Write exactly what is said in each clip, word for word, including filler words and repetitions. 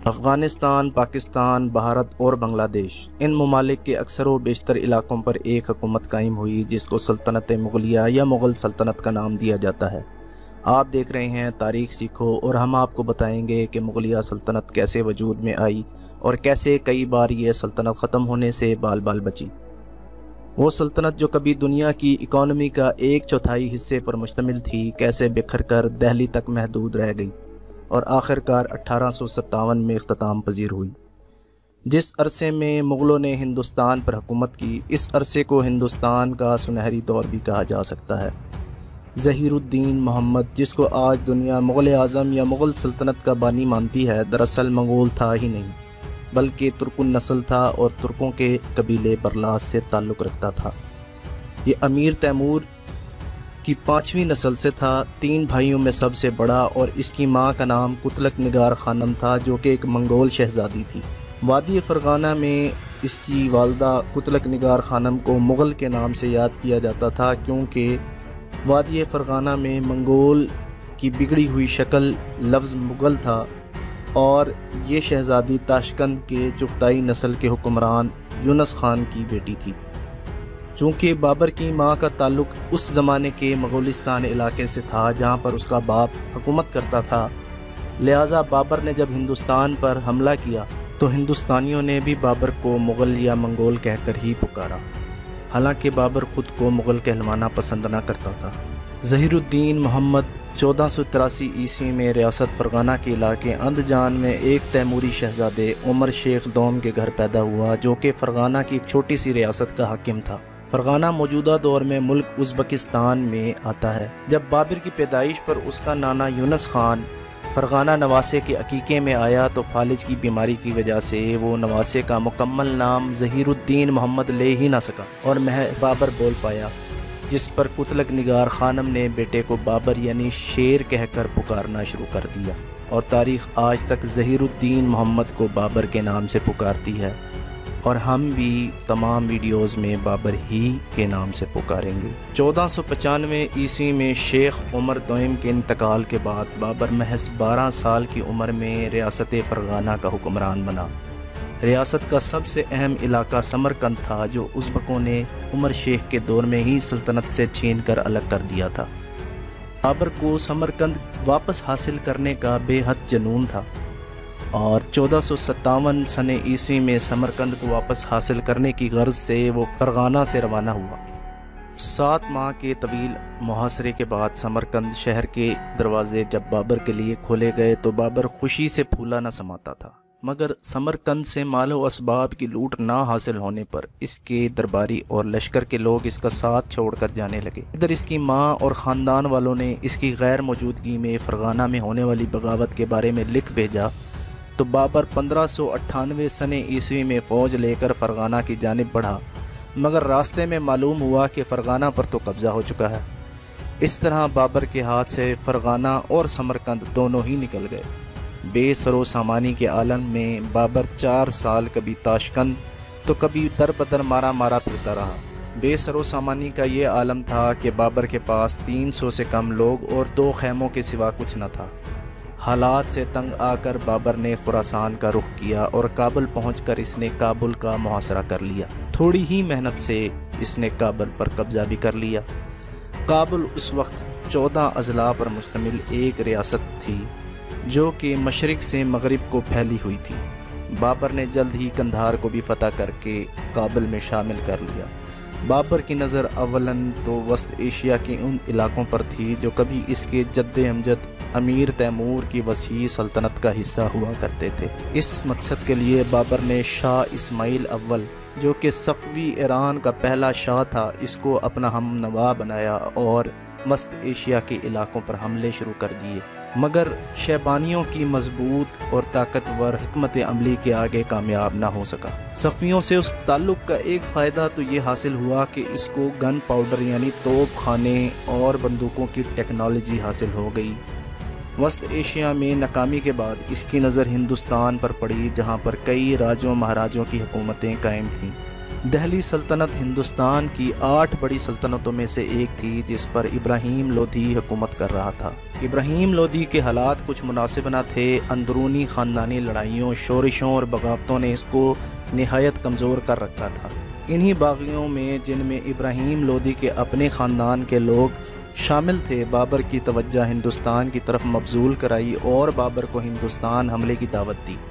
افغانستان، پاکستان، بھارت اور بنگلہ دیش ان ممالک کے اکثر و بیشتر علاقوں پر ایک حکومت قائم ہوئی جس کو سلطنت مغلیہ یا مغل سلطنت کا نام دیا جاتا ہے۔ آپ دیکھ رہے ہیں تاریخ سیکھو، اور ہم آپ کو بتائیں گے کہ مغلیہ سلطنت کیسے وجود میں آئی اور کیسے کئی بار یہ سلطنت ختم ہونے سے بال بال بچی۔ وہ سلطنت جو کبھی دنیا کی اکانومی کا ایک چوتھائی حصے پر مشتمل تھی، کیسے بکھر کر دہلی تک محدود رہ گئی اور آخر کار اٹھارہ سو ستاون میں اختتام پذیر ہوئی۔ جس عرصے میں مغلوں نے ہندوستان پر حکومت کی، اس عرصے کو ہندوستان کا سنہری دور بھی کہا جا سکتا ہے۔ ظہیر الدین محمد، جس کو آج دنیا مغل اعظم یا مغل سلطنت کا بانی مانتی ہے، دراصل منگول تھا ہی نہیں بلکہ ترکن نسل تھا اور ترکوں کے قبیلے برلاس سے تعلق رکھتا تھا۔ یہ امیر تیمور کی پانچویں نسل سے تھا، تین بھائیوں میں سب سے بڑا، اور اس کی ماں کا نام کتلک نگار خانم تھا جو کہ ایک منگول شہزادی تھی۔ وادی فرغانہ میں اس کی والدہ کتلک نگار خانم کو مغل کے نام سے یاد کیا جاتا تھا، کیونکہ وادی فرغانہ میں منگول کی بگڑی ہوئی شکل لفظ مغل تھا، اور یہ شہزادی تاشقند کے چغتائی نسل کے حکمران یونس خان کی بیٹی تھی۔ چونکہ بابر کی ماں کا تعلق اس زمانے کے مغولستان علاقے سے تھا جہاں پر اس کا باپ حکومت کرتا تھا، لہٰذا بابر نے جب ہندوستان پر حملہ کیا تو ہندوستانیوں نے بھی بابر کو مغل یا منگول کہہ کر ہی پکارا، حالانکہ بابر خود کو مغل کہلوانا پسند نہ کرتا تھا۔ ظہیر الدین محمد چودہ سو تراسی عیسوی میں ریاست فرغانہ کے علاقے اندجان میں ایک تیموری شہزادے عمر شیخ دوم کے گھر پیدا ہوا، جو کہ فرغانہ کی ایک چھوٹی سی ریاست کا حاکم تھا۔ فرغانہ موجودہ دور میں ملک ازبکستان میں آتا ہے۔ جب بابر کی پیدائش پر اس کا نانا یونس خان فرغانہ نواسے کے عقیقے میں آیا تو فالج کی بیماری کی وجہ سے وہ نواسے کا مکمل نام ظہیر الدین محمد لے ہی نہ سکا اور محض بابر بول پایا، جس پر کتلک نگار خانم نے بیٹے کو بابر یعنی شیر کہہ کر پکارنا شروع کر دیا، اور تاریخ آج تک ظہیر الدین محمد کو بابر کے نام سے پکارتی ہے، اور ہم بھی تمام ویڈیوز میں بابر ہی کے نام سے پکاریں گے۔ چودہ سو پچانوے عیسوی میں شیخ عمر دوئم کے انتقال کے بعد بابر محض بارہ سال کی عمر میں ریاست فرغانہ کا حکمران بنا۔ ریاست کا سب سے اہم علاقہ سمرقند تھا، جو ازبکوں نے عمر شیخ کے دور میں ہی سلطنت سے چھین کر الگ کر دیا تھا۔ بابر کو سمرقند واپس حاصل کرنے کا بے حد جنون تھا، اور چودہ سو ستاون سن عیسوی میں سمرقند کو واپس حاصل کرنے کی غرض سے وہ فرغانہ سے روانہ ہوا۔ سات ماہ کے طویل محاصرے کے بعد سمرقند شہر کے دروازے جب بابر کے لیے کھولے گئے تو بابر خوشی سے پھولا نہ سماتا تھا، مگر سمرقند سے مال و اسباب کی لوٹ نہ حاصل ہونے پر اس کے درباری اور لشکر کے لوگ اس کا ساتھ چھوڑ کر جانے لگے۔ ادھر اس کی ماں اور خاندان والوں نے اس کی غیر موجودگی میں فرغانہ میں ہونے والی بغاوت کے بارے میں لکھ بھیجا، تو بابر پندرہ سو اٹھانوے سن عیسوی میں فوج لے کر فرغانہ کی جانب بڑھا، مگر راستے میں معلوم ہوا کہ فرغانہ پر تو قبضہ ہو چکا ہے۔ اس طرح بابر کے ہاتھ سے فرغانہ اور سمرقند دونوں ہی نکل گئے۔ بے سر و سامانی کے عالم میں بابر چار سال کبھی تاشقند تو کبھی در بدر مارا مارا پھرتا رہا۔ بے سر و سامانی کا یہ عالم تھا کہ بابر کے پاس تین سو سے کم لوگ اور دو خیموں کے سوا کچھ نہ تھا۔ حالات سے تنگ آ کر بابر نے خراسان کا رخ کیا اور کابل پہنچ کر اس نے کابل کا محاصرہ کر لیا۔ تھوڑی ہی محنت سے اس نے کابل پر قبضہ بھی کر لیا۔ کابل اس وقت چودہ اضلاع پر مشتمل ایک ریاست تھی جو کہ مشرق سے مغرب کو پھیلی ہوئی تھی۔ بابر نے جلد ہی قندھار کو بھی فتح کر کے کابل میں شامل کر لیا۔ بابر کی نظر اولاً تو وسط ایشیا کے ان علاقوں پر تھی جو کبھی اس کے جد امجد امیر تیمور کی وسیع سلطنت کا حصہ ہوا کرتے تھے۔ اس مقصد کے لیے بابر نے شاہ اسماعیل اول، جو کہ صفوی ایران کا پہلا شاہ تھا، اس کو اپنا ہم نوا بنایا اور وسط ایشیا کے علاقوں پر حملے شروع کر دیے، مگر شیبانیوں کی مضبوط اور طاقتور حکمت عملی کے آگے کامیاب نہ ہو سکا۔ صفویوں سے اس تعلق کا ایک فائدہ تو یہ حاصل ہوا کہ اس کو گن پاؤڈر یعنی توپ خانے اور بندوقوں کی ٹیکنالوجی حاصل ہو گئی۔ وسط ایشیا میں ناکامی کے بعد اس کی نظر ہندوستان پر پڑی، جہاں پر کئی راجوں مہاراجوں کی حکومتیں قائم تھیں۔ دہلی سلطنت ہندوستان کی آٹھ بڑی سلطنتوں میں سے ایک تھی جس پر ابراہیم لودھی حکومت کر رہا تھا۔ ابراہیم لودھی کے حالات کچھ مناسب نہ تھے۔ اندرونی خاندانی لڑائیوں، شورشوں اور بغاوتوں نے اس کو نہایت کمزور کر رکھا تھا۔ انہی باغیوں میں جن میں ابراہیم لودھی کے اپنے خاندان کے لوگ شامل تھے، بابر کی توجہ ہندوستان کی طرف مبذول کرائی اور بابر کو ہندوستان حملے کی دعوت دی۔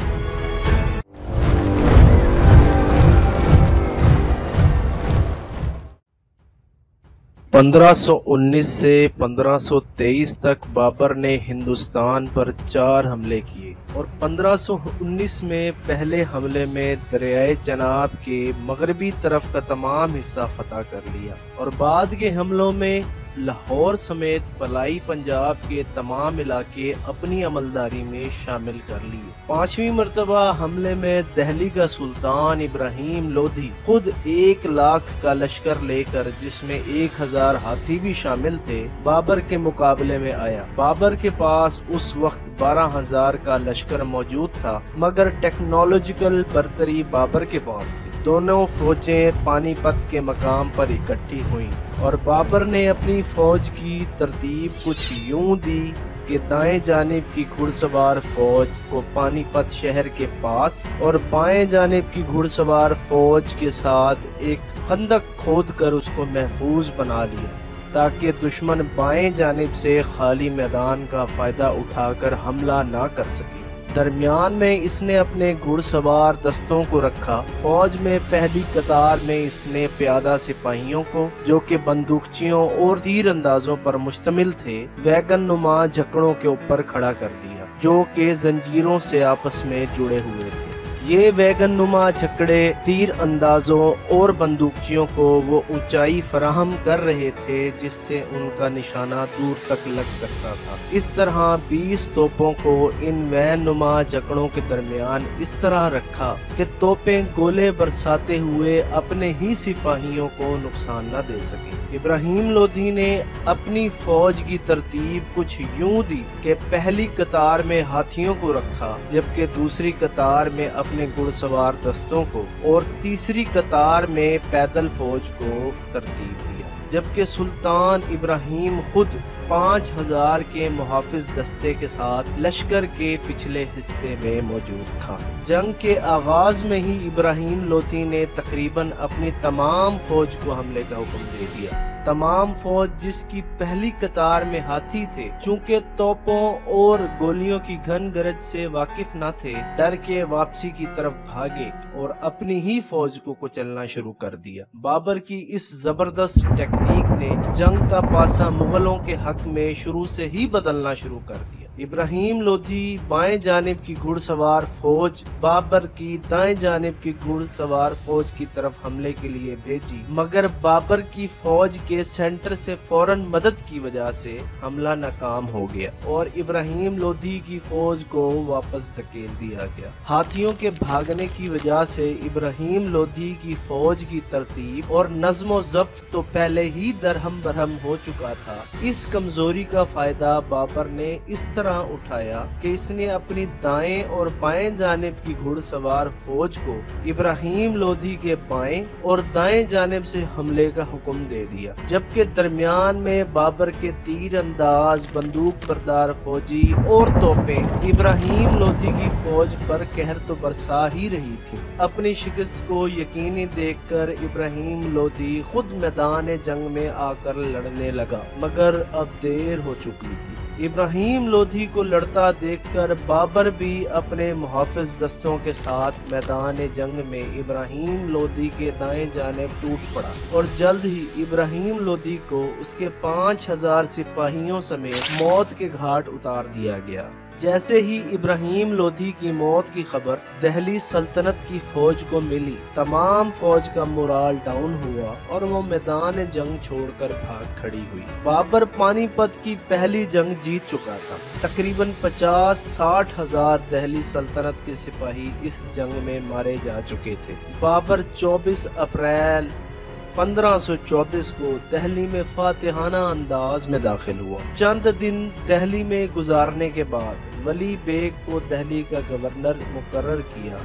پندرہ سو انیس سے پندرہ سو تیئیس تک بابر نے ہندوستان پر چار حملے کیے اور پندرہ سو انیس میں پہلے حملے میں دریائے چناب کے مغربی طرف کا تمام حصہ فتح کر لیا اور بعد کے حملوں میں لاہور سمیت بالائی پنجاب کے تمام علاقے اپنی عملداری میں شامل کر لیے۔ پانچویں مرتبہ حملے میں دہلی کا سلطان ابراہیم لودھی خود ایک لاکھ کا لشکر لے کر، جس میں ایک ہزار ہاتھی بھی شامل تھے، بابر کے مقابلے میں آیا۔ بابر کے پاس اس وقت بارہ ہزار کا لشکر موجود تھا، مگر ٹیکنالوجیکل برتری بابر کے پاس تھی۔ دونوں فوجیں پانی پت کے مقام پر اکٹھی ہوئیں اور بابر نے اپنی فوج کی ترتیب کچھ یوں دی کہ دائیں جانب کی گھڑ سوار فوج کو پانی پت شہر کے پاس اور بائیں جانب کی گھڑ سوار فوج کے ساتھ ایک خندق کھود کر اس کو محفوظ بنا لیا تاکہ دشمن بائیں جانب سے خالی میدان کا فائدہ اٹھا کر حملہ نہ کر سکے۔ درمیان میں اس نے اپنے گھڑ سوار دستوں کو رکھا۔ فوج میں پہلی قطار میں اس نے پیادہ سپاہیوں کو، جو کہ بندوقچیوں اور تیر اندازوں پر مشتمل تھے، ویگن نما جھکڑوں کے اوپر کھڑا کر دیا جو کہ زنجیروں سے آپس میں جڑے ہوئے تھے۔ یہ ویگن نما جھکڑے تیر اندازوں اور بندوقچیوں کو وہ اونچائی فراہم کر رہے تھے جس سے ان کا نشانہ دور تک لگ سکتا تھا۔ اس طرح بیس توپوں کو ان ویگن نما جھکڑوں کے درمیان اس طرح رکھا کہ توپیں گولے برساتے ہوئے اپنے ہی سپاہیوں کو نقصان نہ دے سکیں۔ ابراہیم لودھی نے اپنی فوج کی ترتیب کچھ یوں دی کہ پہلی قطار میں ہاتھیوں کو رکھا، جبکہ دوسری قطار میں اپنے گھڑ سوار دستوں کو اور تیسری قطار میں پیدل فوج کو ترتیب دیا، جبکہ سلطان ابراہیم خود پانچ ہزار کے محافظ دستے کے ساتھ لشکر کے پچھلے حصے میں موجود تھا۔ جنگ کے آغاز میں ہی ابراہیم لودھی نے تقریباً اپنی تمام فوج کو حملے کا حکم دے دیا۔ تمام فوج جس کی پہلی قطار میں ہاتھی تھے، چونکہ توپوں اور گولیوں کی گھن گرج سے واقف نہ تھے، ڈر کے واپسی کی طرف بھاگے اور اپنی ہی فوج کو کچلنا شروع کر دیا۔ بابر کی اس زبردست ٹیکنیک نے جنگ کا پاسا مغلوں کے حق میں شروع سے ہی بدلنا شروع کر دیا۔ ابراہیم لودھی بائیں جانب کی گھڑ سوار فوج بابر کی دائیں جانب کی گھڑ سوار فوج کی طرف حملے کے لیے بھیجی، مگر بابر کی فوج کے سینٹر سے فوراً مدد کی وجہ سے حملہ ناکام ہو گیا اور ابراہیم لودھی کی فوج کو واپس دھکیل دیا گیا۔ ہاتھیوں کے بھاگنے کی وجہ سے ابراہیم لودھی کی فوج کی ترتیب اور نظم و ضبط تو پہلے ہی درہم برہم ہو چکا تھا۔ اس کمزوری کا فائدہ بابر نے اس طرح اٹھایا کہ اس نے اپنی دائیں اور بائیں جانب کی گھڑ سوار فوج کو ابراہیم لودھی کے بائیں اور دائیں جانب سے حملے کا حکم دے دیا، جبکہ درمیان میں بابر کے تیر انداز بندوق بردار فوجی اور توپیں ابراہیم لودھی کی فوج پر قہر تو برسا ہی رہی تھی۔ اپنی شکست کو یقینی دیکھ کر ابراہیم لودھی خود میدان جنگ میں آ کر لڑنے لگا، مگر اب دیر ہو چکی تھی۔ ابراہیم لودھی کو لڑتا دیکھ کر بابر بھی اپنے محافظ دستوں کے ساتھ میدان جنگ میں ابراہیم لودھی کے دائیں جانب ٹوٹ پڑا اور جلد ہی ابراہیم لودھی کو اس کے پانچ ہزار سپاہیوں سمیت موت کے گھاٹ اتار دیا گیا۔ جیسے ہی ابراہیم لودھی کی موت کی خبر دہلی سلطنت کی فوج کو ملی، تمام فوج کا مورال ڈاؤن ہوا اور وہ میدان جنگ چھوڑ کر بھاگ کھڑی ہوئی۔ بابر پانی پت کی پہلی جنگ جیت چکا تھا۔ تقریباً پچاس ساٹھ ہزار دہلی سلطنت کے سپاہی اس جنگ میں مارے جا چکے تھے۔ بابر چوبیس اپریل پندرہ سو چوبیس کو دہلی میں فاتحانہ انداز میں داخل ہوا۔ چند دن دہلی میں گزارنے کے بعد ولی بیگ کو دہلی کا گورنر مقرر کیا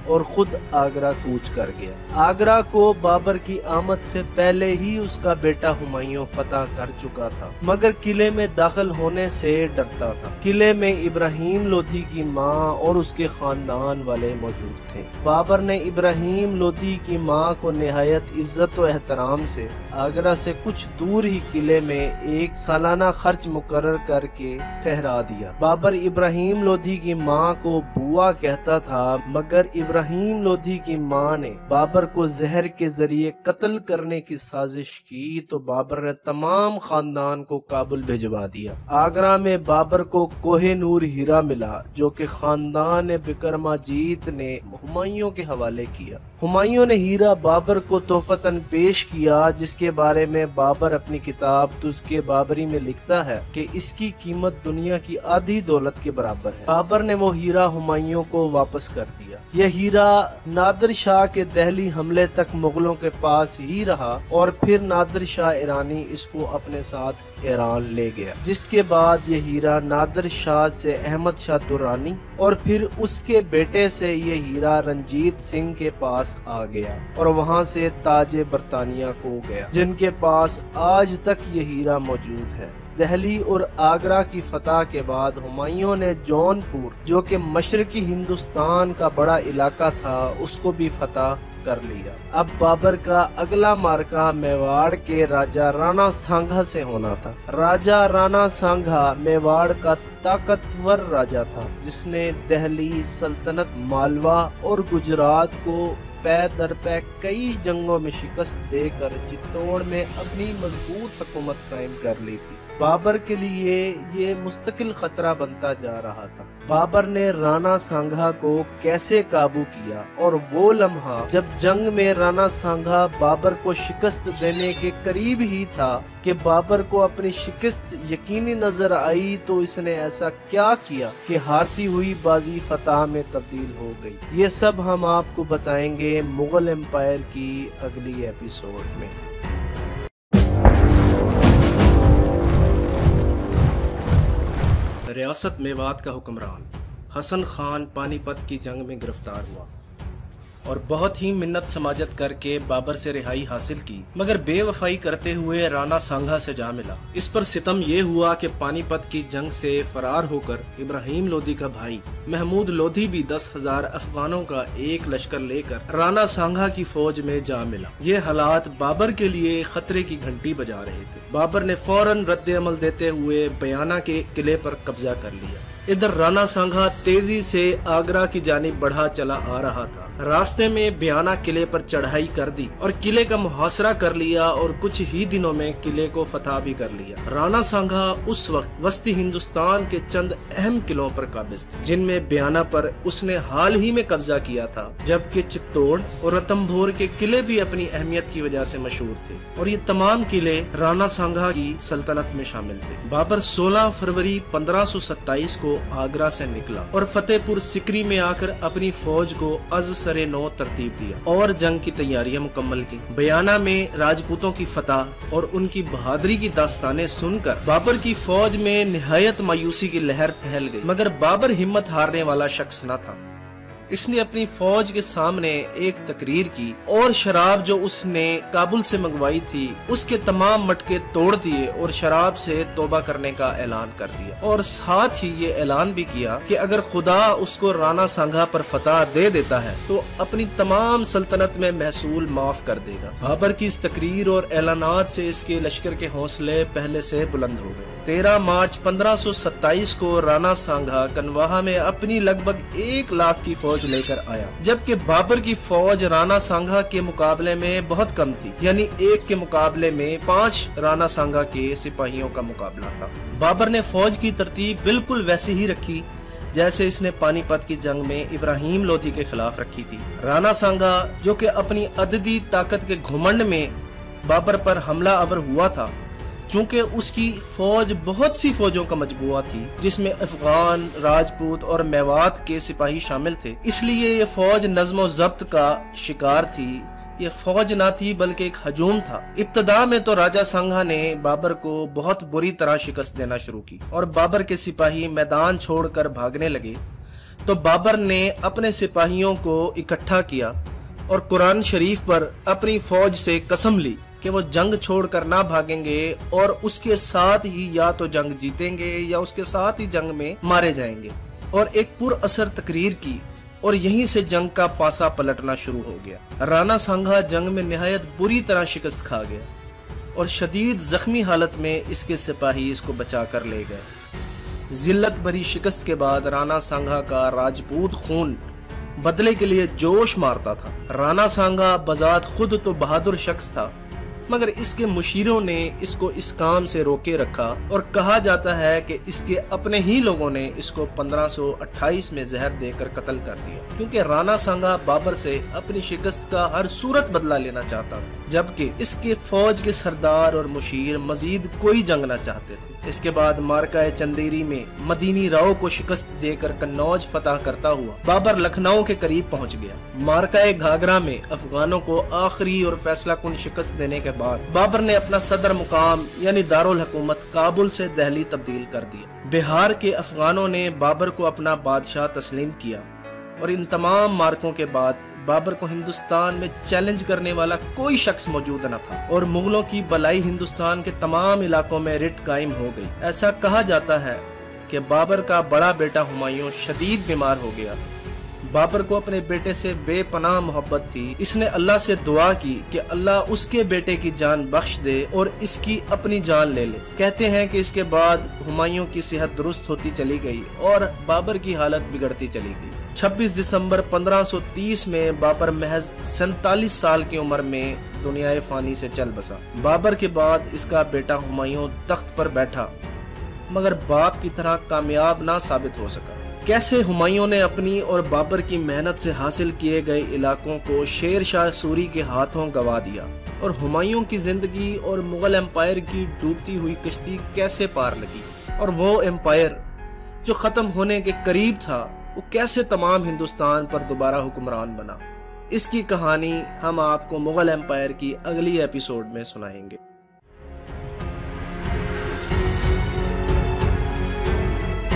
اور خود آگرہ کوچ کر گیا۔ آگرہ کو بابر کی آمد سے پہلے ہی اس کا بیٹا ہمایوں فتح کر چکا تھا، مگر قلعے میں داخل ہونے سے ڈرتا تھا۔ قلعے میں ابراہیم لودھی کی ماں اور اس کے خاندان والے موجود تھے۔ بابر نے ابراہیم لودھی کی ماں کو نہایت عزت و احترام سے آگرہ سے کچھ دور ہی قلعے میں ایک سالانہ خرچ مقرر کر کے ٹھہرا دیا۔ بابر ابراہیم لودھی کی ماں کو بوا کہتا تھا، مگر ابراہیم لودھی کی ماں نے بابر کو زہر کے ذریعے قتل کرنے کی سازش کی تو بابر نے تمام خاندان کو کابل بھجوا دیا۔ آگرہ میں بابر کو کوہ نور ہیرا ملا جو کہ خاندان بکرماجیت نے ہمایوں کے حوالے کیا۔ ہمایوں نے ہیرا بابر کو تحفتاً پیش کیا، جس کے بارے میں بابر اپنی کتاب تذکرہ بابری میں لکھتا ہے کہ اس کی قیمت دنیا کی آدھی دولت کے برابر ہے۔ بابر نے وہ ہیرا ہمایوں کو واپس کر دیا۔ یہ ہیرا نادر شاہ کے دہلی حملے تک مغلوں کے پاس ہی رہا اور پھر نادر شاہ ایرانی اس کو اپنے ساتھ ایران لے گیا، جس کے بعد یہ ہیرا نادر شاہ سے احمد شاہ درانی اور پھر اس کے بیٹے سے یہ ہیرا رنجیت سنگھ کے پاس آ گیا اور وہاں سے تاج برطانیہ کو گیا، جن کے پاس آج تک یہ ہیرا موجود ہے۔ دہلی اور آگرہ کی فتح کے بعد ہمایوں نے جون پور جو کہ مشرقی ہندوستان کا بڑا علاقہ تھا اس کو بھی فتح کر لیا۔ اب بابر کا اگلا معرکہ میواڑ کے راجہ رانا سانگھا سے ہونا تھا۔ راجہ رانا سانگھا میواڑ کا طاقتور راجہ تھا جس نے دہلی سلطنت، مالوا اور گجرات کو پے در پے کئی جنگوں میں شکست دے کر چتوڑ میں اپنی مضبوط حکومت قائم کر لی تھی۔ بابر کے لیے یہ مستقل خطرہ بنتا جا رہا تھا۔ بابر نے رانا سانگھا کو کیسے قابو کیا، اور وہ لمحہ جب جنگ میں رانا سانگھا بابر کو شکست دینے کے قریب ہی تھا کہ بابر کو اپنی شکست یقینی نظر آئی تو اس نے ایسا کیا کیا کہ ہارتی ہوئی بازی فتح میں تبدیل ہو گئی۔ یہ سب ہم آپ کو بتائیں گے مغل امپائر کی اگلی ایپیسوڈ میں۔ ریاست میوات کا حکمران حسن خان پانی پت کی جنگ میں گرفتار ہوا اور بہت ہی منت سماجت کر کے بابر سے رہائی حاصل کی، مگر بے وفائی کرتے ہوئے رانا سانگھا سے جا ملا۔ اس پر ستم یہ ہوا کہ پانی پت کی جنگ سے فرار ہو کر ابراہیم لودھی کا بھائی محمود لودھی بھی دس ہزار افغانوں کا ایک لشکر لے کر رانا سانگھا کی فوج میں جا ملا۔ یہ حالات بابر کے لیے خطرے کی گھنٹی بجا رہے تھے۔ بابر نے فوراً رد عمل دیتے ہوئے بیانہ کے قلعے پر قبضہ کر لیا۔ ادھر رانا سانگھا تیزی سے آگرہ کی جانب بڑھا چلا آ رہا تھا۔ راستے میں بیانہ قلعے پر چڑھائی کر دی اور قلعے کا محاصرہ کر لیا اور کچھ ہی دنوں میں قلعے کو فتح بھی کر لیا۔ رانا سانگھا اس وقت وسطی ہندوستان کے چند اہم قلعوں پر قابض تھے، جن میں بیانہ پر اس نے حال ہی میں قبضہ کیا تھا، جبکہ چتوڑ اور رتمبھور کے قلعے بھی اپنی اہمیت کی وجہ سے مشہور تھے، اور یہ تمام قلعے رانا سانگھا کی سلطنت میں شامل تھے۔ بابر سولہ فروری پندرہ سو ستائیس کو آگرہ سے نکلا اور فتح پور سکری میں آ کر اپنی فوج کو از سر نو ترتیب دیا اور جنگ کی تیاریاں مکمل کی۔ بیانہ میں راجپوتوں کی فتح اور ان کی بہادری کی داستانیں سن کر بابر کی فوج میں نہایت مایوسی کی لہر پھیل گئی، مگر بابر ہمت ہارنے والا شخص نہ تھا۔ اس نے اپنی فوج کے سامنے ایک تقریر کی اور شراب جو اس نے کابل سے منگوائی تھی اس کے تمام مٹکے توڑ دیے اور شراب سے توبہ کرنے کا اعلان کر دیا، اور ساتھ ہی یہ اعلان بھی کیا کہ اگر خدا اس کو رانا سانگھا پر فتح دے دیتا ہے تو اپنی تمام سلطنت میں محصول معاف کر دے گا۔ بابر کی اس تقریر اور اعلانات سے اس کے لشکر کے حوصلے پہلے سے بلند ہو گئے۔ تیرہ مارچ پندرہ سو ستائیس کو رانا سانگھا کنواہا میں اپنی لگ بھگ ایک لاکھ کی فوج لے کر آیا، جبکہ بابر کی فوج رانا سانگھا کے مقابلے میں بہت کم تھی، یعنی ایک کے مقابلے میں پانچ رانا سانگھا کے سپاہیوں کا مقابلہ تھا۔ بابر نے فوج کی ترتیب بالکل ویسے ہی رکھی جیسے اس نے پانی پت کی جنگ میں ابراہیم لودھی کے خلاف رکھی تھی۔ رانا سانگھا جو کہ اپنی عددی طاقت کے گھمنڈ میں بابر پر حملہ آور ہوا تھا، چونکہ اس کی فوج بہت سی فوجوں کا مجموعہ تھی جس میں افغان، راجپوت اور میوات کے سپاہی شامل تھے، اس لیے یہ فوج نظم و ضبط کا شکار تھی۔ یہ فوج نہ تھی بلکہ ایک ہجوم تھا۔ ابتدا میں تو راجہ سانگھا نے بابر کو بہت بری طرح شکست دینا شروع کی اور بابر کے سپاہی میدان چھوڑ کر بھاگنے لگے، تو بابر نے اپنے سپاہیوں کو اکٹھا کیا اور قرآن شریف پر اپنی فوج سے قسم لی کہ وہ جنگ چھوڑ کر نہ بھاگیں گے اور اس کے ساتھ ہی یا تو جنگ جیتیں گے یا اس کے ساتھ ہی جنگ میں مارے جائیں گے، اور ایک پر اثر تقریر کی، اور یہیں سے جنگ کا پاسا پلٹنا شروع ہو گیا۔ رانا سانگھا جنگ میں نہایت بری طرح شکست کھا گیا اور شدید زخمی حالت میں اس کے سپاہی اس کو بچا کر لے گئے۔ ذلت بھری شکست کے بعد رانا سانگھا کا راجپوت خون بدلے کے لیے جوش مارتا تھا۔ رانا سانگھا بذات خود تو بہادر شخص تھا، مگر اس کے مشیروں نے اس کو اس کام سے روکے رکھا، اور کہا جاتا ہے کہ اس کے اپنے ہی لوگوں نے اس کو پندرہ سو اٹھائیس میں زہر دے کر قتل کر دیا، کیونکہ رانا سانگھا بابر سے اپنی شکست کا ہر صورت بدلہ لینا چاہتا تھا، جبکہ اس کے فوج کے سردار اور مشیر مزید کوئی جنگ نہ چاہتے تھے۔ اس کے بعد مارکہ چندیری میں مدینی راؤ کو شکست دے کر قنوج فتح کرتا ہوا بابر لکھنؤ کے قریب پہنچ گیا۔ مارکہ گھاگرا میں افغانوں کو آخری اور فیصلہ کن شکست دینے کے بعد بابر نے اپنا صدر مقام یعنی دارالحکومت کابل سے دہلی تبدیل کر دیا۔ بہار کے افغانوں نے بابر کو اپنا بادشاہ تسلیم کیا، اور ان تمام مارکوں کے بعد بابر کو ہندوستان میں چیلنج کرنے والا کوئی شخص موجود نہ تھا، اور مغلوں کی بلائی ہندوستان کے تمام علاقوں میں رٹ قائم ہو گئی۔ ایسا کہا جاتا ہے کہ بابر کا بڑا بیٹا ہمایوں شدید بیمار ہو گیا۔ بابر کو اپنے بیٹے سے بے پناہ محبت تھی۔ اس نے اللہ سے دعا کی کہ اللہ اس کے بیٹے کی جان بخش دے اور اس کی اپنی جان لے لے۔ کہتے ہیں کہ اس کے بعد ہمایوں کی صحت درست ہوتی چلی گئی اور بابر کی حالت بگڑتی چلی گئی۔ چھبیس دسمبر پندرہ سو تیس میں بابر محض سینتالیس سال کی عمر میں دنیا فانی سے چل بسا۔ بابر کے بعد اس کا بیٹا ہمایوں تخت پر بیٹھا، مگر باپ کی طرح کامیاب نہ ثابت ہو سکا۔ کیسے ہمایوں نے اپنی اور بابر کی محنت سے حاصل کیے گئے علاقوں کو شیر شاہ سوری کے ہاتھوں گوا دیا، اور ہمایوں کی زندگی اور مغل امپائر کی ڈوبتی ہوئی کشتی کیسے پار لگی، اور وہ امپائر جو ختم ہونے کے قریب تھا وہ کیسے تمام ہندوستان پر دوبارہ حکمران بنا۔ اس کی کہانی ہم آپ کو مغل امپائر کی اگلی ایپیسوڈ میں سنائیں گے۔